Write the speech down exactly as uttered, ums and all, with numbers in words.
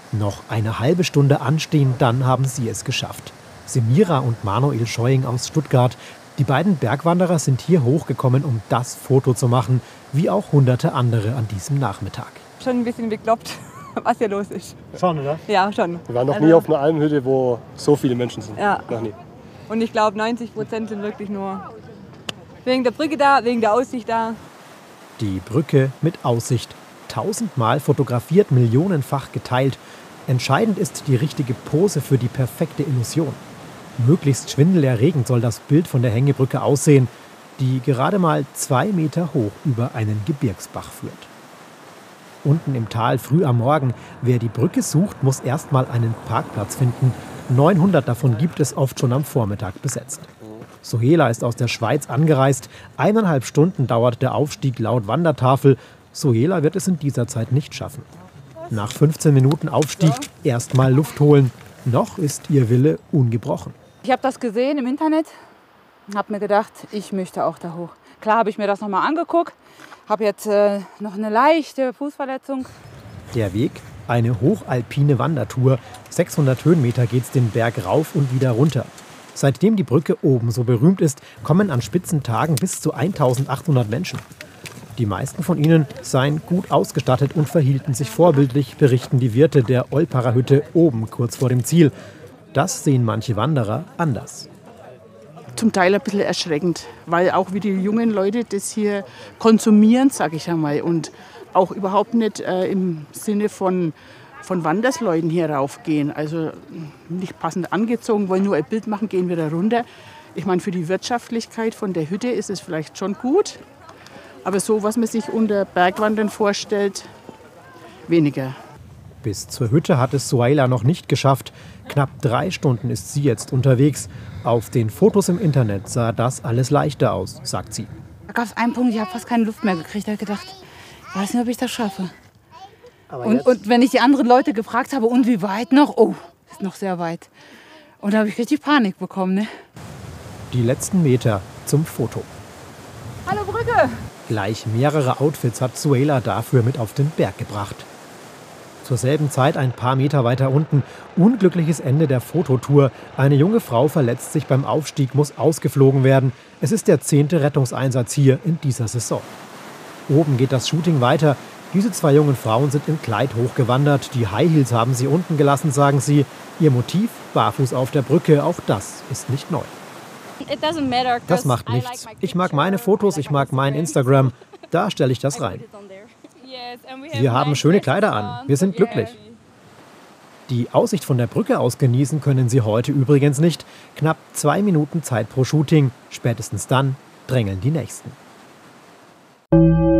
Noch eine halbe Stunde anstehen, dann haben sie es geschafft. Semira und Manuel Scheuing aus Stuttgart. Die beiden Bergwanderer sind hier hochgekommen, um das Foto zu machen, wie auch hunderte andere an diesem Nachmittag. Schon ein bisschen bekloppt, was hier los ist. Schon, oder? Ja, schon. Wir waren noch Also, nie auf einer Almhütte, wo so viele Menschen sind. Ja. Noch nie. Und ich glaube, neunzig Prozent sind wirklich nur wegen der Brücke da, wegen der Aussicht da. Die Brücke mit Aussicht. Tausendmal fotografiert, millionenfach geteilt. Entscheidend ist die richtige Pose für die perfekte Illusion. Möglichst schwindelerregend soll das Bild von der Hängebrücke aussehen, die gerade mal zwei Meter hoch über einen Gebirgsbach führt. Unten im Tal früh am Morgen. Wer die Brücke sucht, muss erst mal einen Parkplatz finden. neunhundert davon gibt es oft schon am Vormittag besetzt. Sohela ist aus der Schweiz angereist. Eineinhalb Stunden dauert der Aufstieg laut Wandertafel. Sohela wird es in dieser Zeit nicht schaffen. Nach fünfzehn Minuten Aufstieg erst mal Luft holen. Noch ist ihr Wille ungebrochen. Ich habe das gesehen im Internet und habe mir gedacht, ich möchte auch da hoch. Klar habe ich mir das nochmal angeguckt, habe jetzt äh, noch eine leichte Fußverletzung. Der Weg, eine hochalpine Wandertour. sechshundert Höhenmeter geht's den Berg rauf und wieder runter. Seitdem die Brücke oben so berühmt ist, kommen an Spitzentagen bis zu eintausendachthundert Menschen. Die meisten von ihnen seien gut ausgestattet und verhielten sich vorbildlich, berichten die Wirte der Olparer Hütte oben kurz vor dem Ziel. Das sehen manche Wanderer anders. Zum Teil ein bisschen erschreckend, weil auch wie die jungen Leute das hier konsumieren, sage ich einmal, und auch überhaupt nicht äh, im Sinne von, von Wandersleuten hier raufgehen. Also nicht passend angezogen, wollen nur ein Bild machen, gehen wieder runter. Ich meine, für die Wirtschaftlichkeit von der Hütte ist es vielleicht schon gut. Aber so, was man sich unter Bergwandern vorstellt, weniger. Bis zur Hütte hat es Sohela noch nicht geschafft. Knapp drei Stunden ist sie jetzt unterwegs. Auf den Fotos im Internet sah das alles leichter aus, sagt sie. Da gab es einen Punkt, ich habe fast keine Luft mehr gekriegt. Da habe ich gedacht, ich weiß nicht, ob ich das schaffe. Und, und wenn ich die anderen Leute gefragt habe, und wie weit noch? Oh, ist noch sehr weit. Und da habe ich richtig Panik bekommen. Ne? Die letzten Meter zum Foto. Hallo Brücke! Gleich mehrere Outfits hat Sohela dafür mit auf den Berg gebracht. Zur selben Zeit ein paar Meter weiter unten. Unglückliches Ende der Fototour. Eine junge Frau verletzt sich beim Aufstieg, muss ausgeflogen werden. Es ist der zehnte Rettungseinsatz hier in dieser Saison. Oben geht das Shooting weiter. Diese zwei jungen Frauen sind im Kleid hochgewandert. Die High Heels haben sie unten gelassen, sagen sie. Ihr Motiv? Barfuß auf der Brücke. Auch das ist nicht neu. Das macht nichts. Ich mag meine Fotos, ich mag mein Instagram. Da stelle ich das rein. Wir haben schöne Kleider an. Wir sind glücklich. Die Aussicht von der Brücke aus genießen können sie heute übrigens nicht. Knapp zwei Minuten Zeit pro Shooting. Spätestens dann drängeln die Nächsten.